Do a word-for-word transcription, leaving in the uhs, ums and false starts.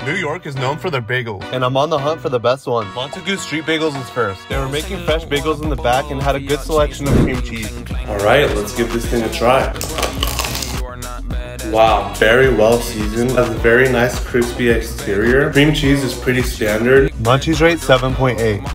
New York is known for their bagels, and I'm on the hunt for the best one. Montague Street Bagels was first. They were making fresh bagels in the back and had a good selection of cream cheese. Alright, let's give this thing a try. Wow, very well seasoned. Has a very nice crispy exterior. Cream cheese is pretty standard. Munchies rate seven point eight.